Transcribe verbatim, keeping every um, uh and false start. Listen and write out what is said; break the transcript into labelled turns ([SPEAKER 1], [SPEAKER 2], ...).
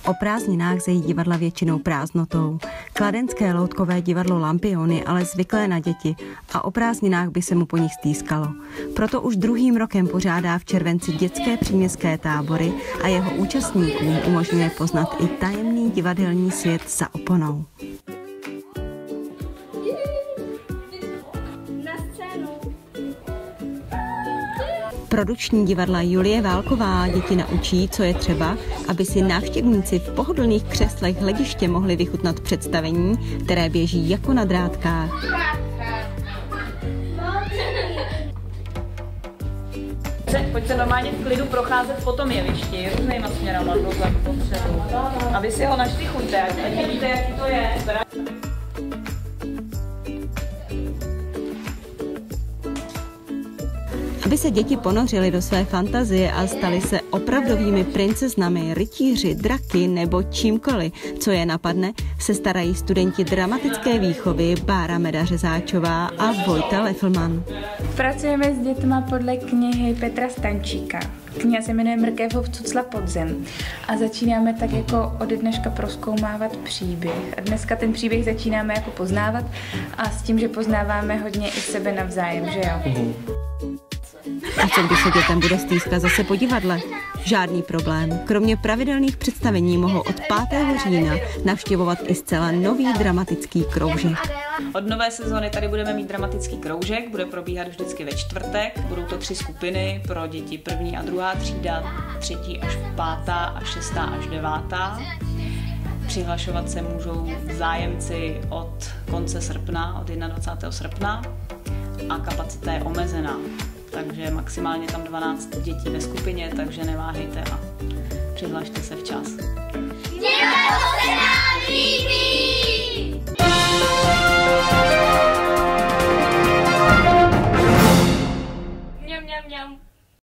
[SPEAKER 1] O prázdninách zejí divadla většinou prázdnotou. Kladenské loutkové divadlo Lampion je ale zvyklé na děti a o prázdninách by se mu po nich stýskalo. Proto už druhým rokem pořádá v červenci dětské příměstské tábory a jeho účastníkům umožňuje poznat i tajemný divadelní svět za oponou. Produkční divadla Julie Válková děti naučí, co je třeba, aby si návštěvníci v pohodlných křeslech hlediště mohli vychutnat představení, které běží jako na drátkách.
[SPEAKER 2] Pojďte normálně v klidu procházet po tom jevišti různýma směrama dozadu, dopředu, aby si ho našli chuťte, ať vidíte, jaký to je.
[SPEAKER 1] Aby se děti ponořily do své fantazie a staly se opravdovými princeznami, rytíři, draky nebo čímkoliv, co je napadne, se starají studenti dramatické výchovy Bára Meda-Řezáčová a Vojta Leflman.
[SPEAKER 3] Pracujeme s dětma podle knihy Petra Stančíka. Kniha se jmenuje Mrkev ho vcucla pod zem a začínáme tak jako ode dneška prozkoumávat příběh. A dneska ten příběh začínáme jako poznávat a s tím, že poznáváme hodně i sebe navzájem, že jo?
[SPEAKER 1] A co když se dětem bude stýskat zase po divadle? Žádný problém. Kromě pravidelných představení mohou od pátého října navštěvovat i zcela nový dramatický kroužek.
[SPEAKER 2] Od nové sezóny tady budeme mít dramatický kroužek, bude probíhat vždycky ve čtvrtek. Budou to tři skupiny pro děti první a druhá třída, třetí až pátá a šestá až devátá. Přihlašovat se můžou zájemci od konce srpna, od dvacátého prvního srpna a kapacita je omezená. Takže maximálně tam dvanáct dětí ve skupině, takže neváhejte a přihlašte se včas.